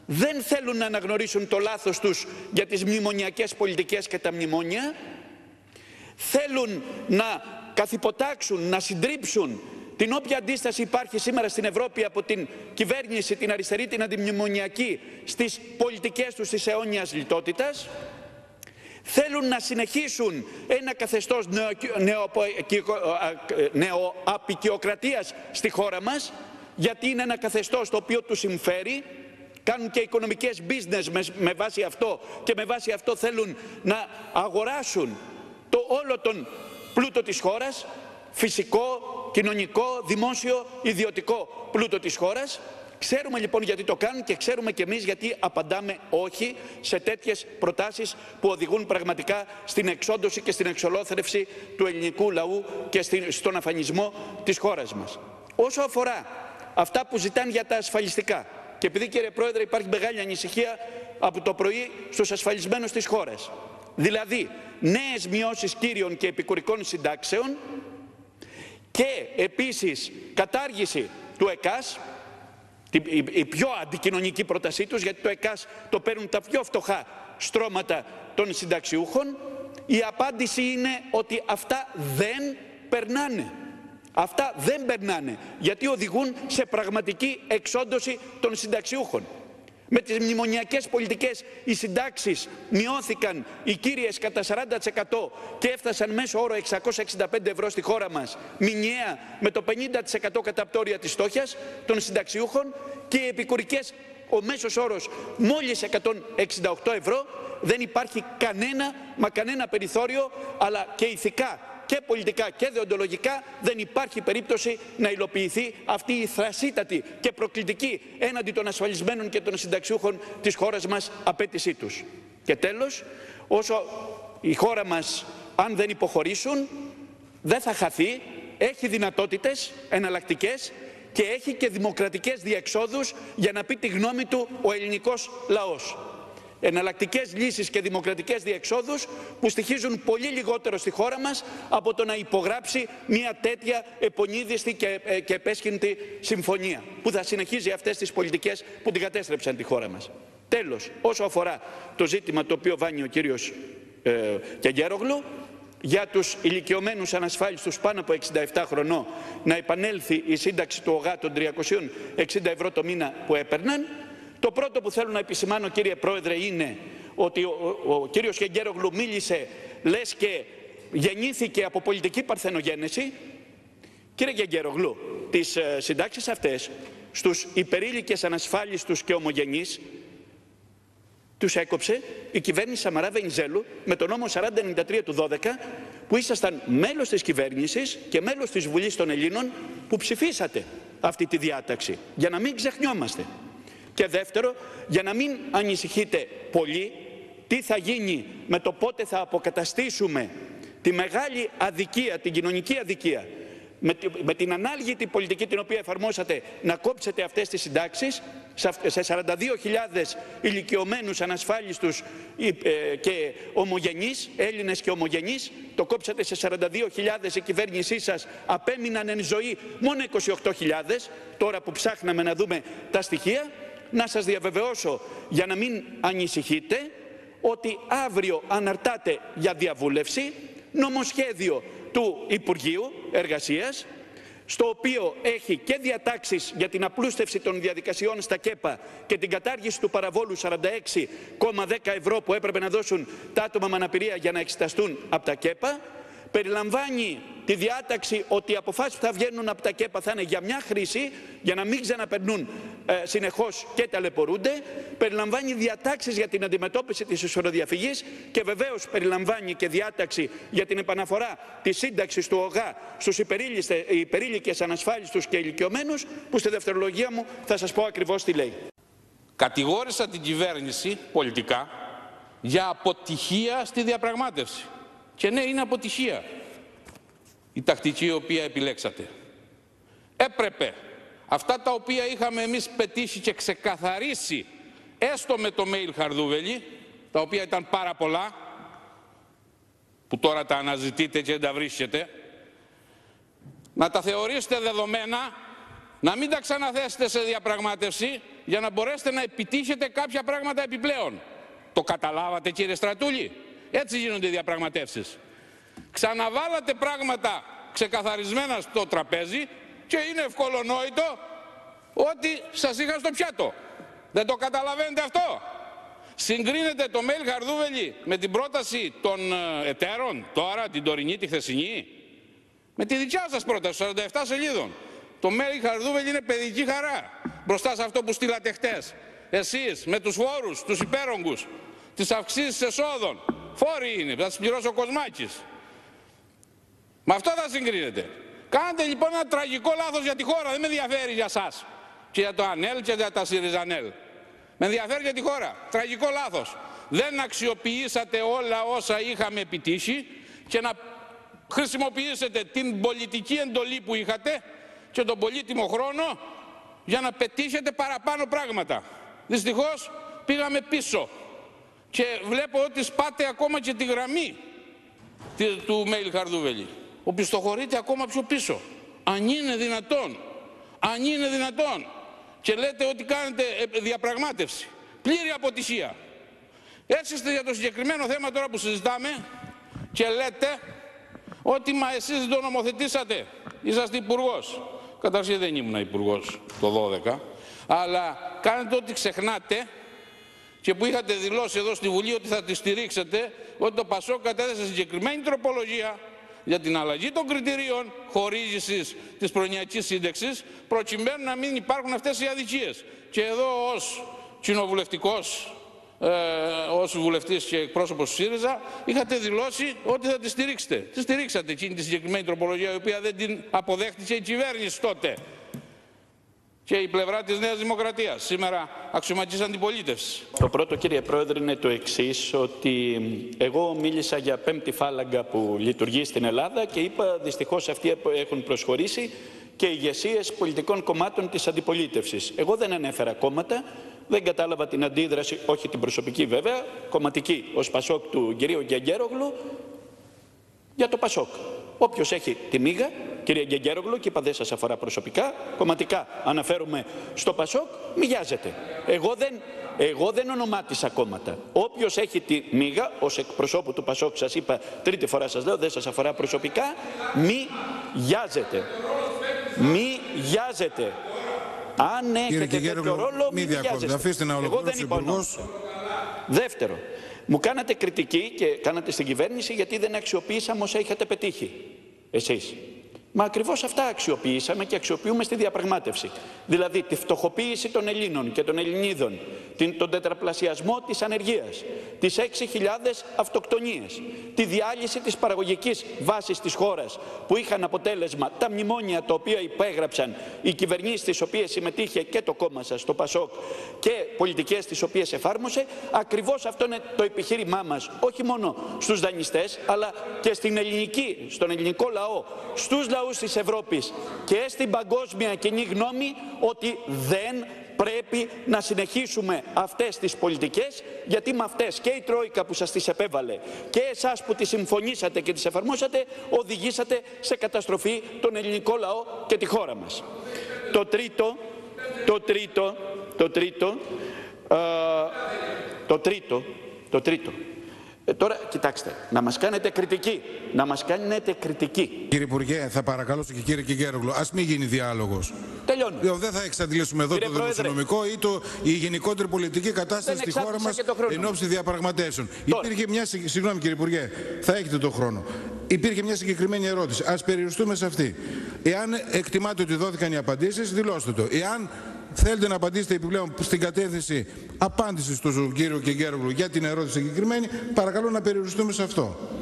δεν θέλουν να αναγνωρίσουν το λάθος τους για τις μνημονιακές πολιτικές και τα μνημόνια, θέλουν να καθυποτάξουν, να συντρίψουν την όποια αντίσταση υπάρχει σήμερα στην Ευρώπη από την κυβέρνηση, την αριστερή, την αντιμνημονιακή, στις πολιτικές τους της αιώνιας λιτότητας. Θέλουν να συνεχίσουν ένα καθεστώς νεοαπικιοκρατίας στη χώρα μας, γιατί είναι ένα καθεστώς το οποίο τους συμφέρει. Κάνουν και οικονομικές business με βάση αυτό και με βάση αυτό θέλουν να αγοράσουν όλο τον πλούτο της χώρας, φυσικό, κοινωνικό, δημόσιο, ιδιωτικό πλούτο της χώρας. Ξέρουμε λοιπόν γιατί το κάνουν και ξέρουμε και εμείς γιατί απαντάμε όχι σε τέτοιες προτάσεις που οδηγούν πραγματικά στην εξόντωση και στην εξολόθρευση του ελληνικού λαού και στον αφανισμό της χώρας μας. Όσο αφορά αυτά που ζητάνε για τα ασφαλιστικά, και επειδή, κύριε Πρόεδρε, υπάρχει μεγάλη ανησυχία από το πρωί στους ασφαλισμένους της χώρας, δηλαδή νέες μειώσεις κύριων και επικουρικών συντάξεων και επίσης κατάργηση του ΕΚΑΣ, η πιο αντικοινωνική πρότασή τους, γιατί το ΕΚΑΣ το παίρνουν τα πιο φτωχά στρώματα των συνταξιούχων, η απάντηση είναι ότι αυτά δεν περνάνε. Αυτά δεν περνάνε, γιατί οδηγούν σε πραγματική εξόντωση των συνταξιούχων. Με τις μνημονιακές πολιτικές οι συντάξεις μειώθηκαν οι κύριες κατά 40% και έφτασαν μέσο όρο 665 ευρώ στη χώρα μας, μηνιαία, με το 50% καταπτώρια της φτώχειας των συνταξιούχων, και οι επικουρικές ο μέσος όρος μόλις 168 ευρώ. Δεν υπάρχει κανένα περιθώριο, αλλά και ηθικά και πολιτικά και δεοντολογικά δεν υπάρχει περίπτωση να υλοποιηθεί αυτή η θρασίτατη και προκλητική έναντι των ασφαλισμένων και των συνταξιούχων της χώρας μας απέτησή τους. Και τέλος, όσο η χώρα μας, αν δεν υποχωρήσουν, δεν θα χαθεί, έχει δυνατότητες εναλλακτικές και έχει και δημοκρατικές διεξόδους για να πει τη γνώμη του ο ελληνικός λαός. Εναλλακτικές λύσεις και δημοκρατικές διεξόδους που στοιχίζουν πολύ λιγότερο στη χώρα μας από το να υπογράψει μια τέτοια επονίδιστη και επέσχυντη συμφωνία που θα συνεχίζει αυτές τις πολιτικές που την κατέστρεψαν τη χώρα μας. Τέλος, όσο αφορά το ζήτημα το οποίο βάνει ο κύριος Κεγγέρογλου, για τους ηλικιωμένους ανασφάλιστους πάνω από 67 χρονών να επανέλθει η σύνταξη του ΟΓΑ των 360 ευρώ το μήνα που έπαιρναν. Το πρώτο που θέλω να επισημάνω, κύριε Πρόεδρε, είναι ότι ο κύριος Κεγγέρογλου μίλησε λες και γεννήθηκε από πολιτική παρθενογένεση. Κύριε Κεγγέρογλου, τις συντάξεις αυτές στους υπερήλικες ανασφάλιστους και ομογενείς τους έκοψε η κυβέρνηση Σαμαρά Βενιζέλου με τον νόμο 4093 του 12, που ήσασταν μέλος της κυβέρνησης και μέλος της Βουλής των Ελλήνων που ψηφίσατε αυτή τη διάταξη, για να μην ξεχνιόμαστε. Και δεύτερο, για να μην ανησυχείτε πολύ τι θα γίνει με το πότε θα αποκαταστήσουμε τη μεγάλη αδικία, την κοινωνική αδικία, με την ανάλγητη πολιτική την οποία εφαρμόσατε να κόψετε αυτές τις συντάξεις σε 42.000 ηλικιωμένους ανασφάλιστους και ομογενείς, Έλληνες και ομογενείς, το κόψατε σε 42.000, η κυβέρνησή σας απέμειναν εν ζωή μόνο 28.000, τώρα που ψάχναμε να δούμε τα στοιχεία. Να σας διαβεβαιώσω, για να μην ανησυχείτε, ότι αύριο αναρτάται για διαβούλευση νομοσχέδιο του Υπουργείου Εργασίας, στο οποίο έχει και διατάξεις για την απλούστευση των διαδικασιών στα ΚΕΠΑ και την κατάργηση του παραβόλου 46,10 ευρώ που έπρεπε να δώσουν τα άτομα με αναπηρία για να εξεταστούν από τα ΚΕΠΑ. Περιλαμβάνει τη διάταξη ότι οι αποφάσεις που θα βγαίνουν από τα ΚΕΠΑ θα είναι για μια χρήση, για να μην ξαναπερνούν συνεχώς και ταλαιπωρούνται. Περιλαμβάνει διατάξεις για την αντιμετώπιση της ισοροδιαφυγής και βεβαίως περιλαμβάνει και διάταξη για την επαναφορά της σύνταξης του ΟΓΑ στους υπερήλικες ανασφάλιστους και ηλικιωμένους, που στη δευτερολογία μου θα σας πω ακριβώς τι λέει. Κατηγόρησα την κυβέρνηση πολιτικά για αποτυχία στη διαπραγμάτευση. Και ναι, είναι αποτυχία η τακτική η οποία επιλέξατε. Έπρεπε αυτά τα οποία είχαμε εμείς πετύχει και ξεκαθαρίσει, έστω με το mail Χαρδούβελη, τα οποία ήταν πάρα πολλά, που τώρα τα αναζητείτε και δεν τα βρίσκετε, να τα θεωρήσετε δεδομένα, να μην τα ξαναθέσετε σε διαπραγμάτευση, για να μπορέσετε να επιτύχετε κάποια πράγματα επιπλέον. Το καταλάβατε, κύριε Στρατούλη? Έτσι γίνονται οι διαπραγματεύσεις. Ξαναβάλατε πράγματα ξεκαθαρισμένα στο τραπέζι και είναι ευκολονόητο ότι σας είχα στο πιάτο. Δεν το καταλαβαίνετε αυτό? Συγκρίνετε το mail Χαρδούβελη με την πρόταση των εταίρων τώρα, την τωρινή, τη χθεσινή, με τη δικιά σας πρόταση, 47 σελίδων. Το mail Χαρδούβελη είναι παιδική χαρά μπροστά σε αυτό που στείλατε χτες. Εσείς με τους φόρους, τους υπέρογκους, τις αυξήσεις εσόδων. Φόροι είναι, θα τις πληρώσει ο Κοσμάκης. Με αυτό θα συγκρίνετε. Κάνετε λοιπόν ένα τραγικό λάθος για τη χώρα. Δεν με ενδιαφέρει για σας και για το ΑΝΕΛ και για τα ΣΥΡΙΖΑΝΕΛ. Με ενδιαφέρει για τη χώρα. Τραγικό λάθος. Δεν αξιοποιήσατε όλα όσα είχαμε επιτύχει και να χρησιμοποιήσετε την πολιτική εντολή που είχατε και τον πολύτιμο χρόνο για να πετύχετε παραπάνω πράγματα. Δυστυχώς πήγαμε πίσω και βλέπω ότι σπάτε ακόμα και τη γραμμή του mail Χαρδούβελη. Οπισθοχωρείτε ακόμα πιο πίσω. Αν είναι δυνατόν. Αν είναι δυνατόν. Και λέτε ότι κάνετε διαπραγμάτευση. Πλήρη αποτυχία. Έτσι είστε για το συγκεκριμένο θέμα τώρα που συζητάμε και λέτε ότι μα εσείς δεν το νομοθετήσατε. Είσαστε υπουργός. Καταρχήν δεν ήμουν υπουργός το 12, αλλά κάνετε ό,τι ξεχνάτε και που είχατε δηλώσει εδώ στη Βουλή ότι θα τη στηρίξετε, ότι το ΠΑΣΟΚ κατέθεσε συγκεκριμένη τροπολογία για την αλλαγή των κριτηρίων χορήγησης της προνοιακής σύνταξης, προκειμένου να μην υπάρχουν αυτές οι αδικίες. Και εδώ ως κοινοβουλευτικός, ως βουλευτής και εκπρόσωπος του ΣΥΡΙΖΑ, είχατε δηλώσει ότι θα τη στηρίξετε. Τη στηρίξατε εκείνη τη συγκεκριμένη τροπολογία, η οποία δεν την αποδέχτηκε η κυβέρνηση τότε. Και η πλευρά της Νέας Δημοκρατίας, σήμερα αξιωματικής αντιπολίτευσης. Το πρώτο, κύριε Πρόεδρε, είναι το εξής, ότι εγώ μίλησα για πέμπτη φάλαγγα που λειτουργεί στην Ελλάδα και είπα δυστυχώς αυτοί έχουν προσχωρήσει και ηγεσίες πολιτικών κομμάτων της αντιπολίτευσης. Εγώ δεν ανέφερα κόμματα, δεν κατάλαβα την αντίδραση, όχι την προσωπική βέβαια, κομματική, ως ΠΑΣΟΚ του κυρίου Γκεγκέρογλου, για το ΠΑΣΟΚ. Όποιος έχει τη μίγα, κύριε Γκεγκέρογλου, και είπα δεν σας αφορά προσωπικά, κομματικά αναφέρομαι στο ΠΑΣΟΚ, μοιάζεται. Εγώ δεν ονομάτισα κόμματα. Όποιος έχει τη μίγα, ως εκπροσώπου του ΠΑΣΟΚ, σας είπα, τρίτη φορά σας λέω, δεν σας αφορά προσωπικά, μοιάζεται. Μοιάζεται. Αν έχετε τέτοιο ρόλο, μη βιάζεστε. Αφήστε να ολοκληρώσει ο Υπουργός. Δεύτερο, μου κάνατε κριτική και κάνατε στην κυβέρνηση γιατί δεν αξιοποιήσαμε όσα είχατε πετύχει εσείς. Μα ακριβώς αυτά αξιοποιήσαμε και αξιοποιούμε στη διαπραγμάτευση. Δηλαδή τη φτωχοποίηση των Ελλήνων και των Ελληνίδων, τον τετραπλασιασμό της ανεργίας, τις 6.000 αυτοκτονίες, τη διάλυση της παραγωγικής βάσης της χώρας που είχαν αποτέλεσμα τα μνημόνια τα οποία υπέγραψαν οι κυβερνήσεις τις οποίες συμμετείχε και το κόμμα σας, το ΠΑΣΟΚ, και πολιτικές τις οποίες εφάρμοσε. Ακριβώς αυτό είναι το επιχείρημά μας, όχι μόνο στους δανειστές, αλλά και στον ελληνικό λαό, στους λαούς της Ευρώπης και στην παγκόσμια κοινή γνώμη, ότι δεν πρέπει να συνεχίσουμε αυτές τις πολιτικές, γιατί με αυτές και η Τρόικα που σας τις επέβαλε και εσάς που τις συμφωνήσατε και τις εφαρμόσατε, οδηγήσατε σε καταστροφή τον ελληνικό λαό και τη χώρα μας. Το τρίτο. Τώρα, κοιτάξτε, να μας κάνετε κριτική. Κύριε Υπουργέ, θα παρακαλώσω και κύριε Γκεγκέρογλου, ας μην γίνει διάλογος. Τελειώνω. Δεν θα εξαντλήσουμε εδώ το δημοσιονομικό ή η γενικότερη πολιτική κατάσταση στη χώρα μας εν ώψη διαπραγματεύσεων. Υπήρχε μια. Συγγνώμη, κύριε Υπουργέ, θα έχετε τον χρόνο. Υπήρχε μια συγκεκριμένη ερώτηση. Ας περιοριστούμε σε αυτή. Εάν εκτιμάτε ότι δόθηκαν οι απαντήσεις, δηλώστε το. Εάν θέλετε να απαντήσετε επιπλέον στην κατεύθυνση απάντησης του κύριου Γκεγκέρογλου για την ερώτηση συγκεκριμένη, παρακαλώ να περιοριστούμε σε αυτό.